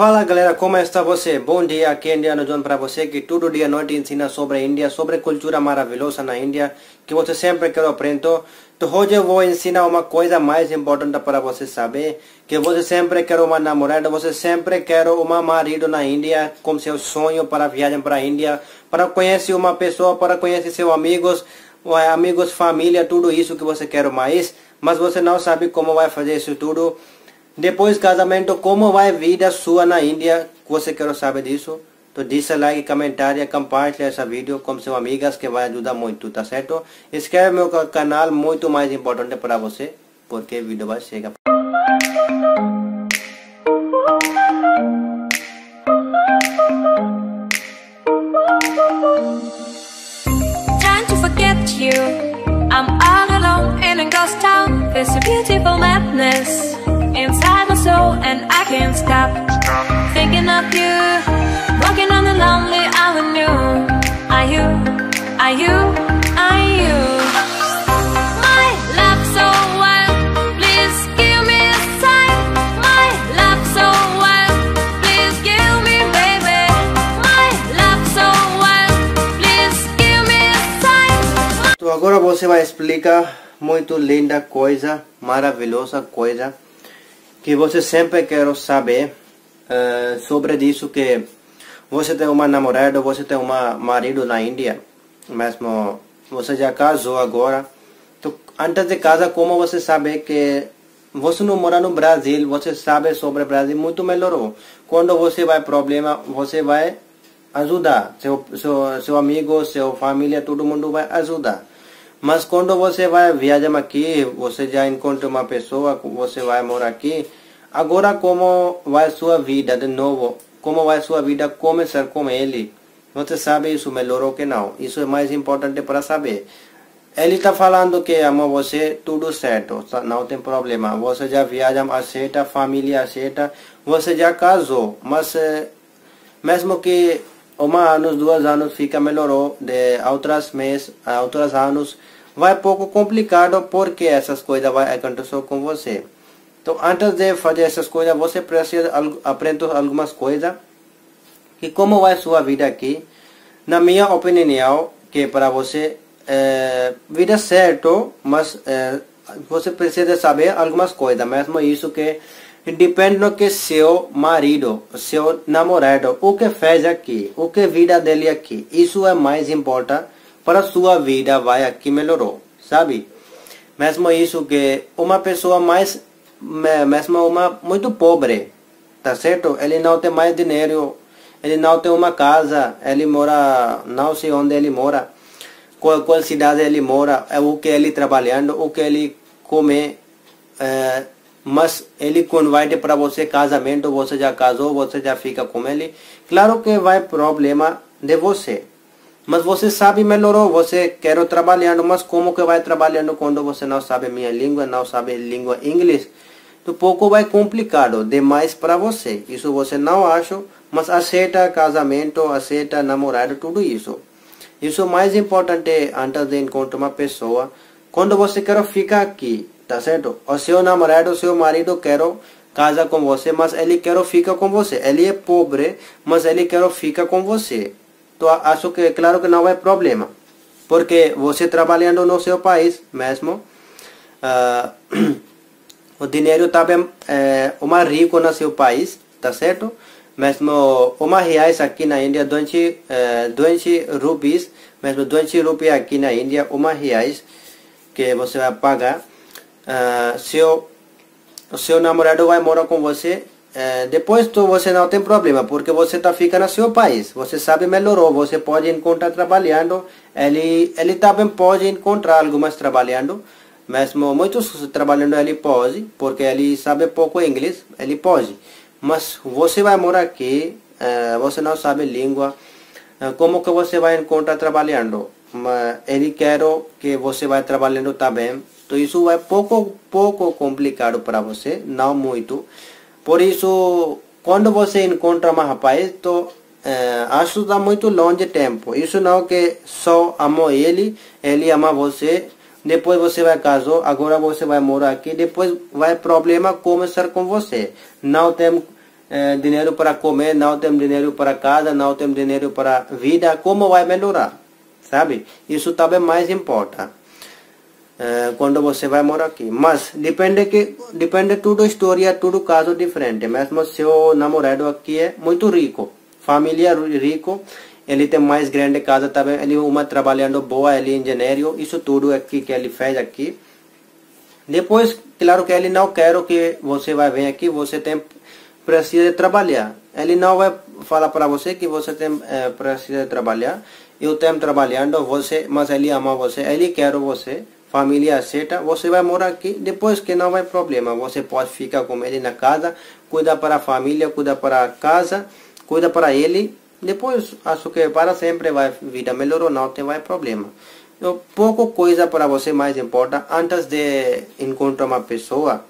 Fala galera, como está você? Bom dia, aqui é Indiano John para você que todo dia à noite ensina sobre a Índia, sobre a cultura maravilhosa na Índia, que você sempre quer aprender. Então hoje eu vou ensinar uma coisa mais importante para você saber, que você sempre quer uma namorada, você sempre quer um marido na Índia, como seu sonho para viajar para a Índia, para conhecer uma pessoa, para conhecer seus amigos, família, tudo isso que você quer mais, mas você não sabe como vai fazer isso tudo. Depois do casamento, como vai a vida sua na Índia? Você quer saber disso? Então deixa like, comentário, compartilha esse vídeo com seus amigos que vai ajudar muito, tá certo? Inscreve no meu canal, muito mais importante para você, porque o vídeo vai chegar. Trying to forget you, I'm all alone in a ghost town. There's a beautiful madness inside my soul, and I can't stop thinking of you, walking on the lonely avenue. Are you, are you, are you my love so wild? Please give me a sign. My love so wild, please give me, baby. My love so wild, please give me a sign. Então agora você vai explicar muito linda coisa, maravilhosa coisa que você sempre quer saber sobre isso, que você tem uma namorada, você tem um marido na Índia, mesmo você já casou agora. Então, antes de casar, como você sabe que você não mora no Brasil, você sabe sobre o Brasil muito melhor. Quando você vai problema, você vai ajudar, seu amigo, sua família, todo mundo vai ajudar. Mas quando você vai viajar aqui, você já encontra uma pessoa, você vai morar aqui. Agora como vai sua vida de novo? Como vai sua vida começar com ele? Você sabe isso melhor ou que não? Isso é mais importante para saber. Ele está falando que ama você, tudo certo, não tem problema. Você já viaja, aceita, família aceita, você já casou. Mas mesmo que 1 ano, 2 anos fica melhorou, de outros meses, outros anos, vai pouco complicado porque essas coisas vai acontecer com você. Então, antes de fazer essas coisas, você precisa aprender algumas coisas, que como vai sua vida aqui. Na minha opinião, que para você vida certo, mas você precisa saber algumas coisas, mesmo isso que depende do que seu marido, seu namorado, o que fez aqui, o que vida dele aqui. Isso é mais importante para sua vida, vai aqui melhorou, sabe? Mesmo isso que uma pessoa mesmo uma muito pobre, tá certo? Ele não tem mais dinheiro, ele não tem uma casa, ele mora, não sei onde ele mora, qual cidade ele mora, o que ele trabalhando, o que ele come, mas ele convite para você casamento, você já casou, você já fica com ele, claro que vai problema de você, mas você sabe melhorou, você quer trabalhando, mas como que vai trabalhando quando você não sabe minha língua, não sabe língua inglês? Um pouco vai complicado demais para você, isso você não acha, mas aceita casamento, aceita namorado, tudo isso. Isso é mais importante antes de encontrar uma pessoa, quando você quer ficar aqui, tá certo? O seu namorado, o seu marido quer casar com você, mas ele quer ficar com você. Ele é pobre, mas ele quer ficar com você. Então acho que claro que não é problema, porque você trabalhando no seu país mesmo, o dinheiro também é rico no seu país, tá certo? Mesmo reais aqui na Índia, 20 rupees, mesmo 20 rupias aqui na Índia, reais que você vai pagar. Seu namorado vai morar com você, depois você não tem problema, porque você ficando no seu país, você sabe melhorou, você pode encontrar trabalhando, ele também pode encontrar algumas trabalhando, mesmo muitos trabalhando ele pode, porque ele sabe pouco inglês, ele pode. Mas você vai morar aqui, você não sabe língua, como que você vai encontrar trabalhando? Mas ele quer que você vai trabalhando também, então isso é pouco complicado para você, não muito. Por isso, quando você encontra um rapaz, então, acho que dá muito longe tempo. Isso não que só amou ele ama você. Depois você vai casar, agora você vai morar aqui, depois vai problema começar com você. Não tem dinheiro para comer, não tem dinheiro para casa, não tem dinheiro para vida, como vai melhorar? Sabe? Isso também mais importa quando você vai morar aqui. Mas depende tudo história, tudo caso diferente. Mesmo seu namorado aqui é muito rico, família rico, ele tem mais grande casa também, ele uma trabalhando boa, ele é engenheiro, isso tudo aqui que ele fez aqui. Depois, claro que ele não quer que você vai vir aqui, você precisa trabalhar. Ele não vai falar para você que você precisa trabalhar. Eu tenho trabalhando, mas ele ama você, ele quer você, família aceita, você vai morar aqui, depois que não vai problema, você pode ficar com ele na casa, cuida para a família, cuida para a casa, cuida para ele, depois acho que para sempre vai vida melhorou, não tem mais problema. Então, pouca coisa para você mais importa antes de encontrar uma pessoa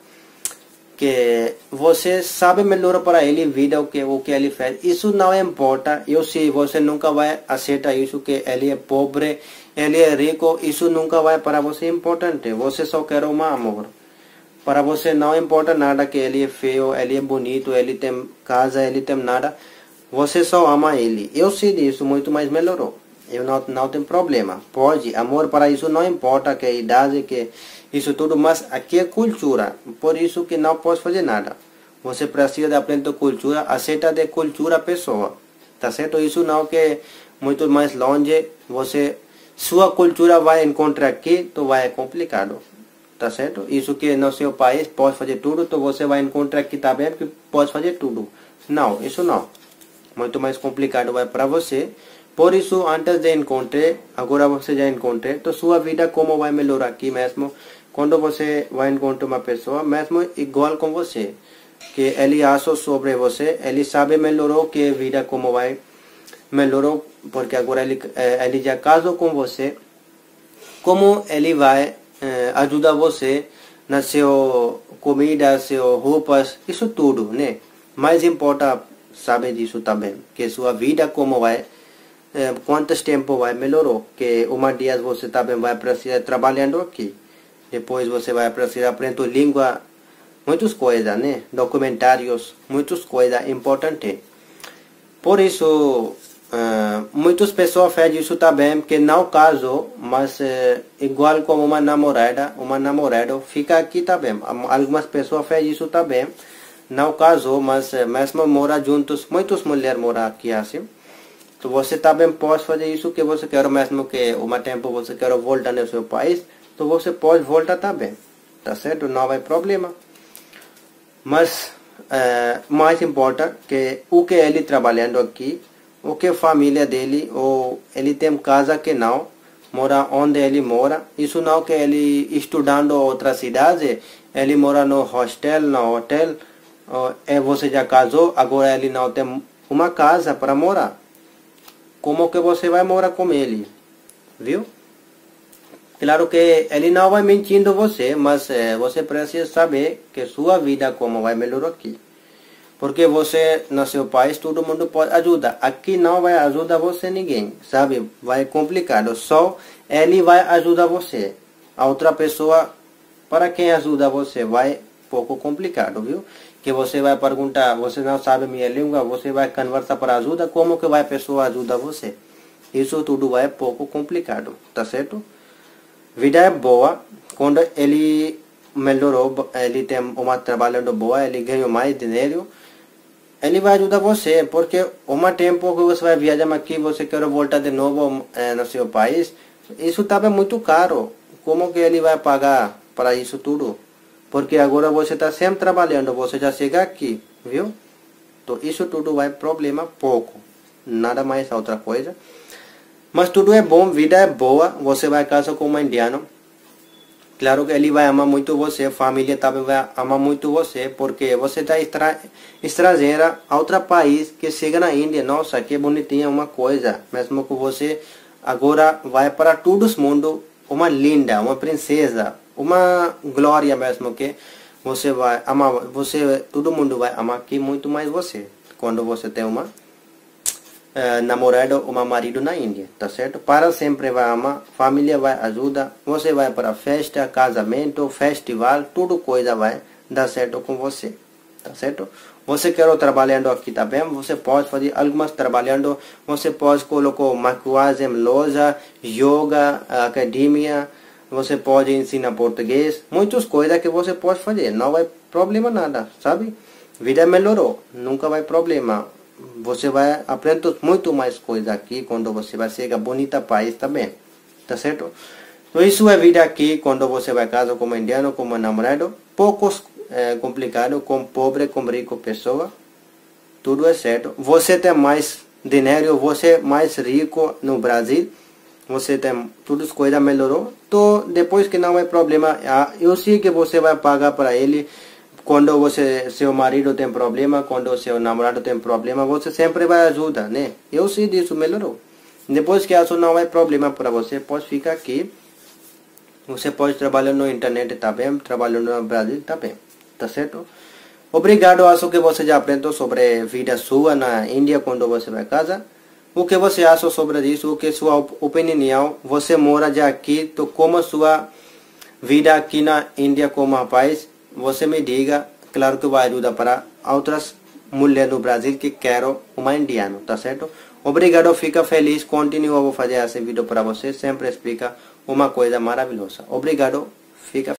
que você sabe melhor para ele vida o que ele fez. Isso não importa. Eu sei, você nunca vai aceitar isso que ele é pobre, ele é rico, isso nunca vai para você importante. Você só quer um amor. Para você não importa nada que ele é feio, ele é bonito, ele tem casa, ele tem nada. Você só ama ele. Eu sei disso, muito mais melhorou. Eu não tenho problema. Pode, amor para isso não importa que a idade, que isso tudo, mas aqui é cultura. Por isso que não posso fazer nada. Você precisa de aprender cultura, aceita de cultura a pessoa. Tá certo? Isso não que muito mais longe, sua cultura vai encontrar aqui, então vai complicado. Tá certo? Isso que no seu país pode fazer tudo, então você vai encontrar aqui também que pode fazer tudo. Não, isso não. Muito mais complicado vai para você. Por isso, antes de encontrar, agora você já encontrou, então sua vida como vai melhorar aqui mesmo. Quando você vai encontrar uma pessoa, mesmo igual com você, que ele acha sobre você, ele sabe melhorou que a vida como vai melhorou, porque agora ele já casou com você, como ele vai ajudar você na sua comida, suas roupas, isso tudo, né? Mais importa saber disso também, que sua vida como vai, quanto tempo vai melhorou, que uma dia você também vai precisar trabalhando aqui, depois você vai precisar aprender língua, muitas coisas, né? Documentários, muitas coisas importantes. Por isso, muitas pessoas fazem isso também, que não casou, mas igual como uma namorada, namorado fica aqui também. Algumas pessoas fazem isso também, não casou, mas mesmo mora juntos, muitas mulheres moram aqui assim. Então você também pode fazer isso que você quer, mesmo que um tempo você quer voltar no seu país, então você pode voltar também, tá certo? Não vai problema. Mas mais importa que o que ele trabalhando aqui, o que a família dele, ou ele tem casa que não, mora onde ele mora, isso não que ele estudando outra cidade, ele mora no hostel, no hotel, você já casou, agora ele não tem uma casa para morar. Como que você vai morar com ele? Viu? Claro que ele não vai mentindo você, mas você precisa saber que sua vida como vai melhorar aqui. Porque você, no seu país, todo mundo pode ajudar. Aqui não vai ajudar você ninguém, sabe? Vai complicado. Só ele vai ajudar você. A outra pessoa, para quem ajuda você, vai pouco complicado, viu? Que você vai perguntar, você não sabe minha língua, você vai conversar para ajuda, como que vai a pessoa ajudar você? Isso tudo vai pouco complicado, tá certo? Vida é boa, quando ele melhorou, ele tem uma trabalhando boa, ele ganhou mais dinheiro, ele vai ajudar você, porque tempo que você vai viajar aqui, você quer voltar de novo no seu país, isso estava muito caro, como que ele vai pagar para isso tudo? Porque agora você está sempre trabalhando, você já chega aqui, viu? Então isso tudo vai problema pouco, nada mais outra coisa. Mas tudo é bom, vida é boa, você vai casar com um indiano. Claro que ele vai amar muito você, a família também vai amar muito você, porque você está estrangeira a outro país, que chega na Índia, nossa, que bonitinha uma coisa. Mesmo que você agora vai para todo o mundo, uma linda, uma princesa, uma glória mesmo, que você vai amar, todo mundo vai amar aqui muito mais você, quando você tem uma namorado ou marido na Índia, tá certo? Para sempre vai amar, família vai ajudar, você vai para festa, casamento, festival, tudo coisa vai dar certo com você, tá certo? Você quer trabalhando aqui também, você pode fazer algumas trabalhando, você pode colocar maquiagem, loja, yoga, academia, você pode ensinar português, muitas coisas que você pode fazer, não vai problema nada, sabe? Vida melhorou, nunca vai problema. Você vai aprender muito mais coisas aqui quando você vai chegar bonita país também, tá certo? Então isso é vida aqui quando você vai casar como indiano, como namorado, poucos complicado com pobre, com rico pessoa, tudo é certo. Você tem mais dinheiro, você é mais rico no Brasil, você tem todas as coisas melhorou, então depois que não é problema, eu sei que você vai pagar para ele. Quando seu marido tem problema, quando seu namorado tem problema, você sempre vai ajudar, né? Eu sei disso, melhorou. Depois que isso não é problema para você, pode ficar aqui. Você pode trabalhar no internet também, trabalhando no Brasil também, tá certo? Obrigado, acho que você já aprendeu sobre vida sua na Índia quando você vai casa. O que você acha sobre isso? O que é sua opinião? Você mora já aqui, então como a sua vida aqui na Índia como país? Você me diga, claro que vai ajudar para outras mulheres no Brasil que querem uma indiana, tá certo? Obrigado, fica feliz, continua a fazer esse vídeo para você, sempre explica uma coisa maravilhosa. Obrigado, fica